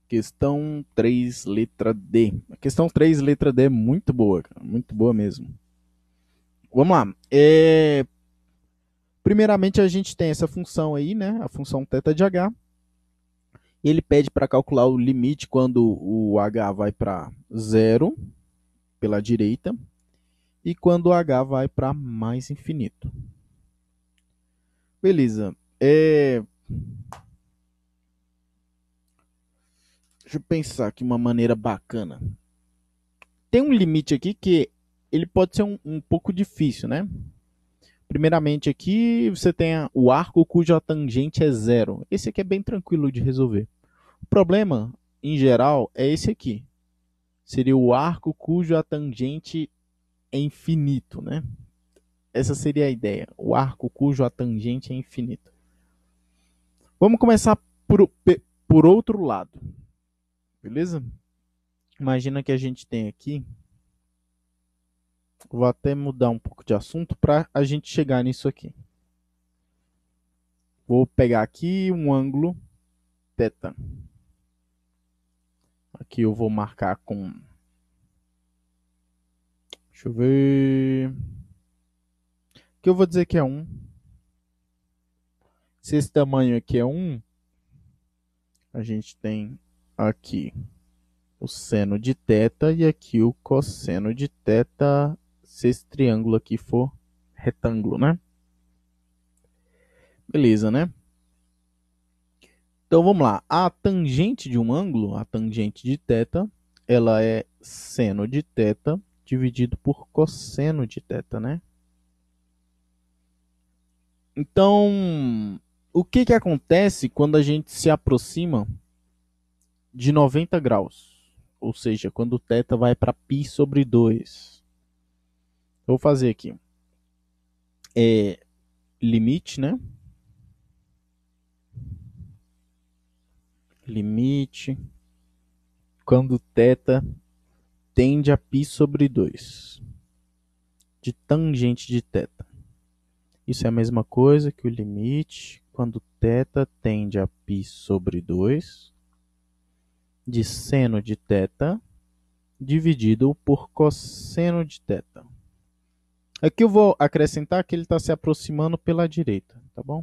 Questão 3, letra D. A questão 3, letra D é muito boa, cara. Muito boa mesmo. Vamos lá. Primeiramente, a gente tem essa função aí, né? A função θ de h. Ele pede para calcular o limite quando o h vai para zero, pela direita, e quando o h vai para mais infinito. Beleza. Deixa eu pensar aqui uma maneira bacana. Tem um limite aqui que ele pode ser um pouco difícil, né? Primeiramente aqui você tem o arco cuja tangente é zero. Esse aqui é bem tranquilo de resolver. O problema, em geral, é esse aqui. Seria o arco cuja tangente é infinito, né? Essa seria a ideia. O arco cuja tangente é infinito. Vamos começar por outro lado. Beleza? Imagina que a gente tem aqui. Vou até mudar um pouco de assunto para a gente chegar nisso aqui. Vou pegar aqui um ângulo θ. Aqui eu vou marcar com... Deixa eu ver... Aqui eu vou dizer que é 1. Se esse tamanho aqui é 1, a gente tem aqui o seno de θ e aqui o cosseno de θ, se esse triângulo aqui for retângulo, né? Beleza, né? Então vamos lá. A tangente de um ângulo, a tangente de θ, ela é seno de θ dividido por cosseno de θ, né? Então, o que acontece quando a gente se aproxima de 90 graus? Ou seja, quando o θ vai para π sobre 2. Eu vou fazer aqui. Limite, né? Limite quando θ tende a π sobre 2 de tangente de θ. Isso é a mesma coisa que o limite quando θ tende a π sobre 2 de seno de θ dividido por cosseno de θ. Aqui eu vou acrescentar que ele está se aproximando pela direita, tá bom?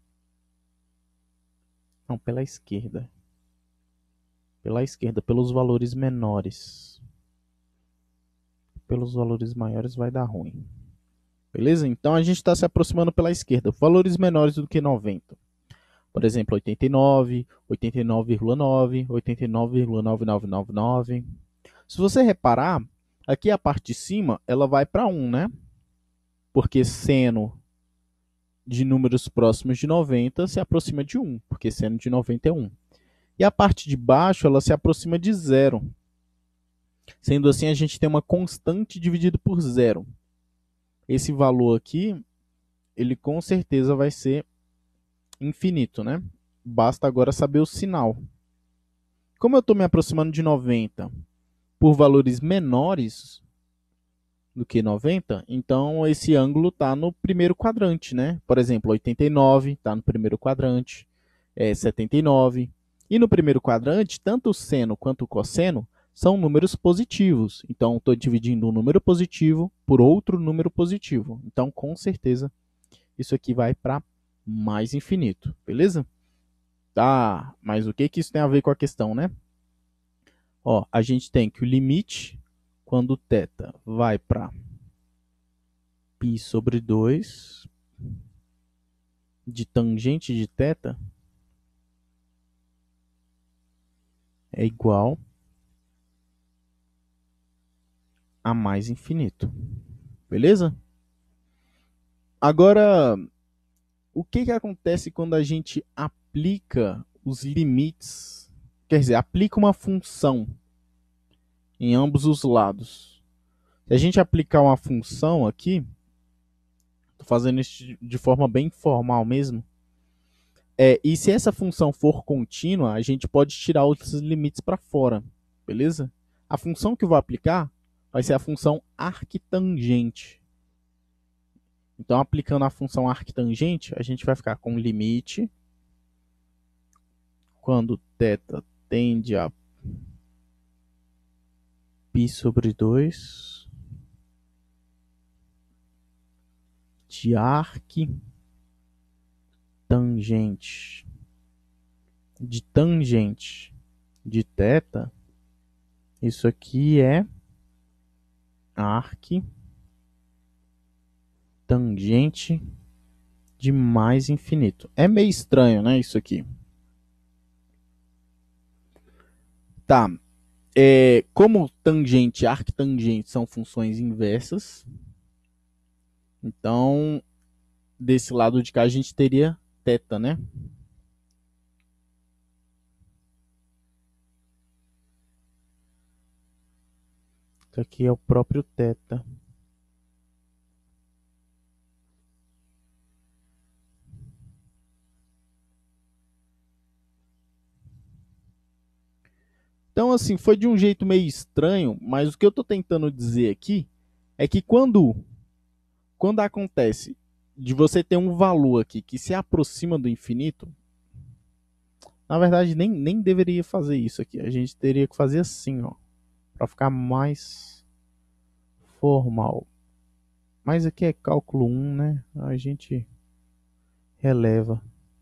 Não, pela esquerda. Pela esquerda, pelos valores menores. Pelos valores maiores vai dar ruim. Beleza? Então a gente está se aproximando pela esquerda. Valores menores do que 90. Por exemplo, 89, 89,9, 89,9999. Se você reparar, aqui a parte de cima ela vai para 1, né? Porque seno de números próximos de 90 se aproxima de 1, porque seno de 90 é 1. E a parte de baixo ela se aproxima de 0. Sendo assim, a gente tem uma constante dividido por 0. Esse valor aqui, ele com certeza vai ser infinito, né? Basta agora saber o sinal. Como eu estou me aproximando de 90 por valores menores do que 90, então esse ângulo está no primeiro quadrante, né? Por exemplo, 89 está no primeiro quadrante, 79. E no primeiro quadrante, tanto o seno quanto o cosseno são números positivos. Então, estou dividindo um número positivo por outro número positivo. Então, com certeza, isso aqui vai para mais infinito, beleza? Tá, mas o que isso tem a ver com a questão, né? Ó, a gente tem que o limite, quando θ vai para π sobre 2 de tangente de θ é igual a mais infinito. Beleza? Agora, o que acontece quando a gente aplica os limites? Quer dizer, aplica uma função em ambos os lados. Se a gente aplicar uma função aqui, estou fazendo isso de forma bem formal mesmo, e se essa função for contínua, a gente pode tirar os limites para fora, beleza? A função que eu vou aplicar vai ser a função arctangente. Então, aplicando a função arctangente, a gente vai ficar com limite quando θ tende a π sobre 2 de arc tangente de θ. Isso aqui é arc tangente de mais infinito. É meio estranho, né, isso aqui. Tá. Como tangente e arctangente são funções inversas, então, desse lado de cá a gente teria θ, né? Isso aqui é o próprio θ. Então, assim, foi de um jeito meio estranho, mas o que eu estou tentando dizer aqui é que quando acontece de você ter um valor aqui que se aproxima do infinito, na verdade nem deveria fazer isso aqui. A gente teria que fazer assim, ó, para ficar mais formal. Mas aqui é cálculo 1, né? A gente releva.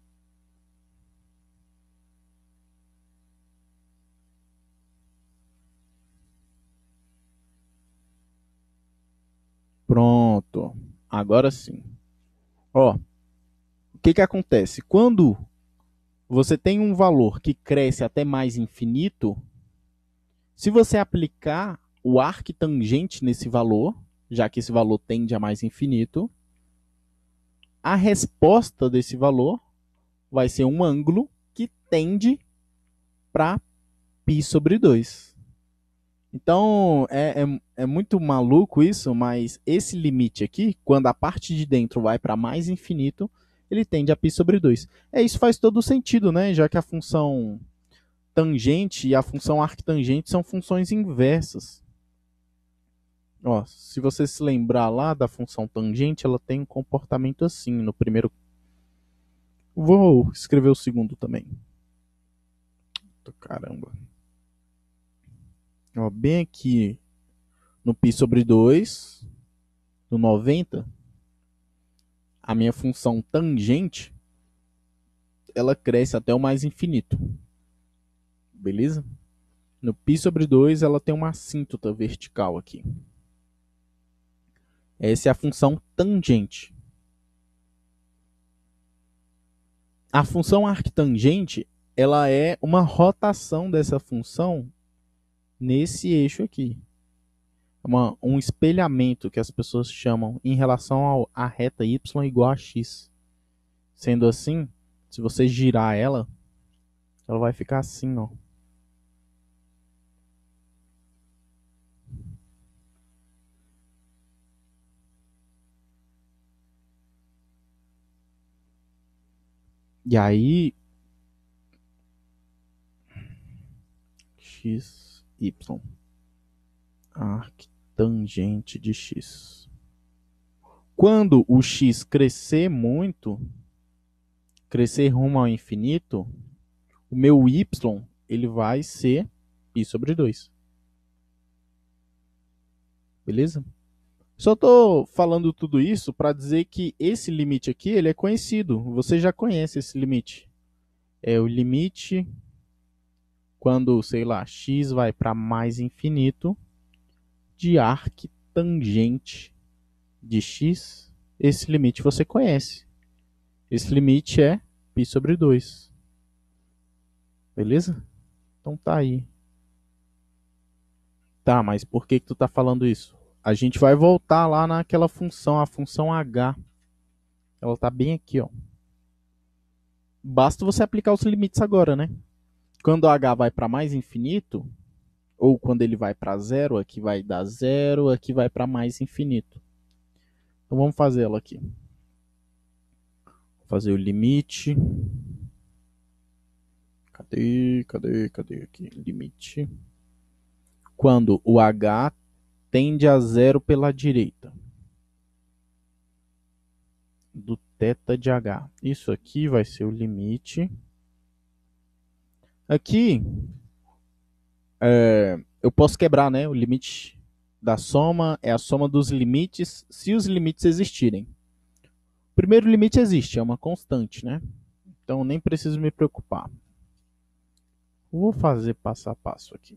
Pronto. Agora sim. Ó, o que que acontece? Quando você tem um valor que cresce até mais infinito, se você aplicar o arctangente nesse valor, já que esse valor tende a mais infinito, a resposta desse valor vai ser um ângulo que tende para π sobre 2. Então, é muito maluco isso, mas esse limite aqui, quando a parte de dentro vai para mais infinito, ele tende a π sobre 2. Isso faz todo sentido, né? Já que a função tangente e a função arctangente são funções inversas. Ó, se você se lembrar lá da função tangente, ela tem um comportamento assim no primeiro. Vou escrever o segundo também. Caramba. Ó, bem aqui no π sobre 2, no 90, a minha função tangente, ela cresce até o mais infinito. Beleza? No π sobre 2, ela tem uma assíntota vertical aqui. Essa é a função tangente. A função arctangente, ela é uma rotação dessa função nesse eixo aqui. Um espelhamento que as pessoas chamam em relação à reta y igual a x. Sendo assim, se você girar ela vai ficar assim, ó. E aí, x, y, arctangente de x. Quando o x crescer muito, crescer rumo ao infinito, o meu y ele vai ser π sobre 2. Beleza? Só estou falando tudo isso para dizer que esse limite aqui ele é conhecido. Você já conhece esse limite. É o limite quando, sei lá, x vai para mais infinito de arctangente de x. Esse limite você conhece. Esse limite é π sobre 2. Beleza? Então tá aí. Tá, mas por que tu tá falando isso? A gente vai voltar lá naquela função, a função h. Ela tá bem aqui, ó. Basta você aplicar os limites agora, né? Quando h vai para mais infinito, ou quando ele vai para zero, aqui vai dar zero, aqui vai para mais infinito. Então vamos fazer ela aqui. Vou fazer o limite. Cadê aqui? Limite. Quando o h tende a zero pela direita. Do θ de h. Isso aqui vai ser o limite. Aqui eu posso quebrar, né? O limite da soma é a soma dos limites, se os limites existirem. O primeiro limite existe, é uma constante, né? Então nem preciso me preocupar. Vou fazer passo a passo aqui.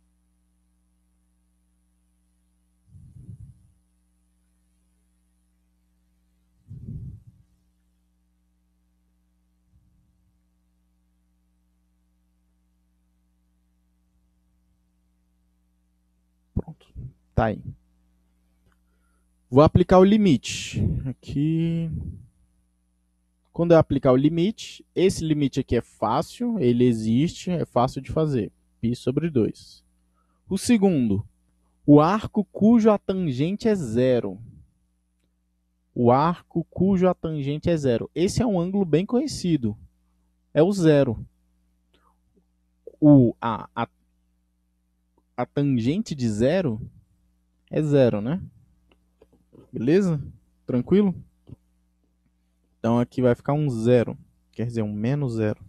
Pronto, tá aí. Vou aplicar o limite. Aqui. Quando eu aplicar o limite, esse limite aqui é fácil, ele existe, é fácil de fazer. Π sobre 2. O segundo, o arco cuja tangente é zero. O arco cuja tangente é zero. Esse é um ângulo bem conhecido. É o zero. A tangente de zero é zero, né? Beleza? Tranquilo? Então aqui vai ficar um zero. Quer dizer, um menos zero.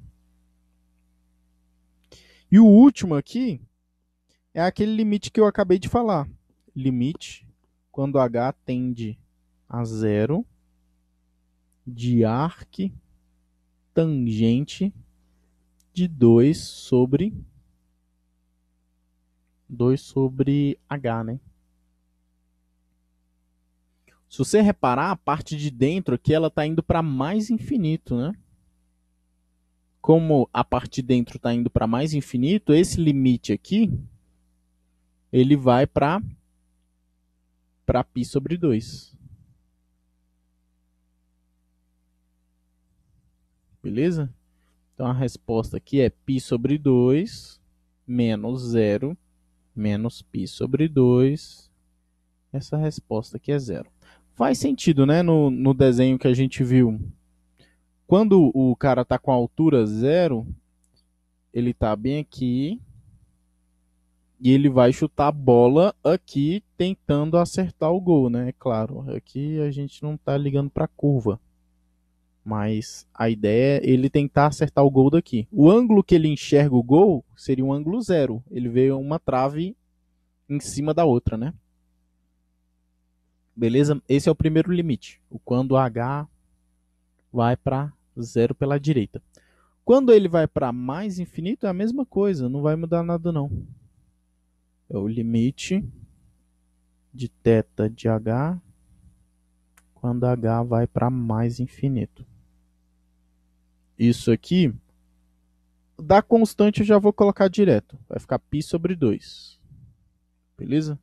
E o último aqui é aquele limite que eu acabei de falar. Limite quando h tende a zero de arc tangente de 2 sobre h, né? Se você reparar, a parte de dentro aqui ela está indo para mais infinito, né? Como a parte de dentro está indo para mais infinito, esse limite aqui ele vai para π sobre 2. Beleza? Então a resposta aqui é π sobre 2 menos 0 menos π sobre 2. Essa resposta aqui é 0. Faz sentido, né? No desenho que a gente viu. Quando o cara está com a altura 0, ele está bem aqui. E ele vai chutar a bola aqui tentando acertar o gol, né? É claro, aqui a gente não está ligando para a curva. Mas a ideia é ele tentar acertar o gol daqui. O ângulo que ele enxerga o gol seria um ângulo 0. Ele vê uma trave em cima da outra, né? Beleza? Esse é o primeiro limite. O quando h vai para 0 pela direita. Quando ele vai para mais infinito, é a mesma coisa. Não vai mudar nada, não. É o limite de θ de h quando h vai para mais infinito. Isso aqui, da constante eu já vou colocar direto. Vai ficar π sobre 2. Beleza?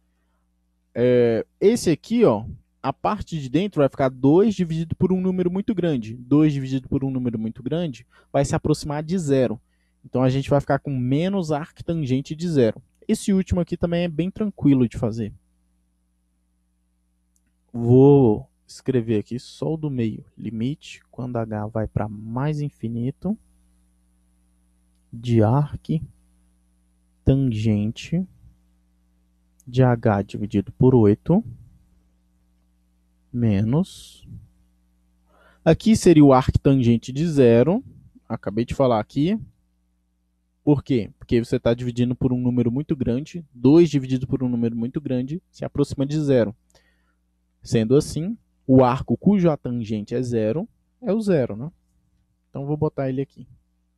Esse aqui, ó, a parte de dentro vai ficar 2 dividido por um número muito grande. 2 dividido por um número muito grande vai se aproximar de 0. Então a gente vai ficar com menos arctangente de 0. Esse último aqui também é bem tranquilo de fazer. Vou escrever aqui só o do meio. Limite, quando h vai para mais infinito, de arc tangente de h dividido por 8 menos... Aqui seria o arc tangente de 0. Acabei de falar aqui. Por quê? Porque você está dividindo por um número muito grande. 2 dividido por um número muito grande se aproxima de 0. Sendo assim, o arco cuja tangente é 0 é o 0, né? Então vou botar ele aqui.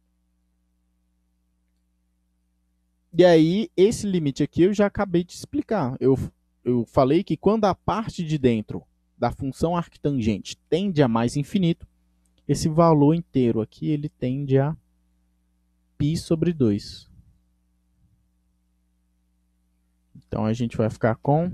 E aí, esse limite aqui eu já acabei de explicar. Eu falei que quando a parte de dentro da função arctangente tende a mais infinito, esse valor inteiro aqui ele tende a π sobre 2. Então a gente vai ficar com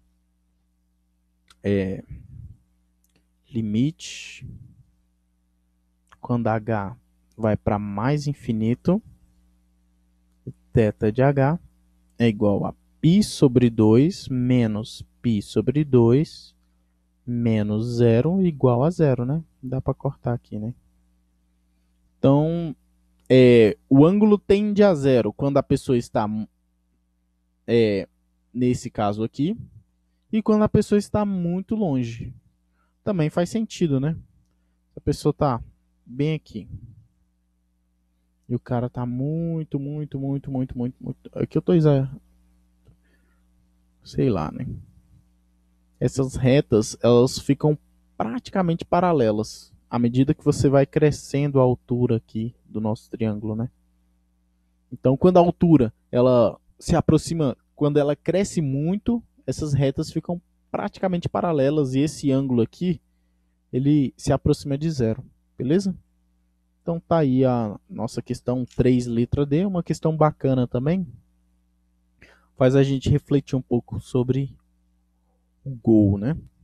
limite quando h vai para mais infinito, θ de h é igual a π sobre 2 menos π sobre 2 menos 0 igual a 0, né? Dá para cortar aqui, né? Então, o ângulo tende a 0 quando a pessoa está, nesse caso aqui, e quando a pessoa está muito longe. Também faz sentido, né? A pessoa está bem aqui. E o cara tá muito, muito, muito, muito, muito, muito. Aqui eu tô sei lá, né? Essas retas, elas ficam praticamente paralelas à medida que você vai crescendo a altura aqui do nosso triângulo, né? Então, quando a altura ela se aproxima, quando ela cresce muito, essas retas ficam praticamente paralelas e esse ângulo aqui, ele se aproxima de zero, beleza? Então tá aí a nossa questão 3 letra D, uma questão bacana também. Faz a gente refletir um pouco sobre o gol, né?